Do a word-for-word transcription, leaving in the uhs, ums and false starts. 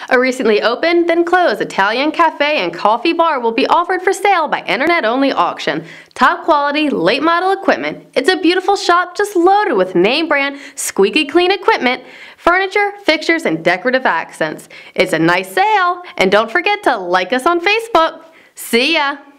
A recently opened, then closed Italian cafe and coffee bar will be offered for sale by internet-only auction. Top quality, late model equipment. It's a beautiful shop just loaded with name brand, squeaky clean equipment, furniture, fixtures, and decorative accents. It's a nice sale, and don't forget to like us on Facebook. See ya!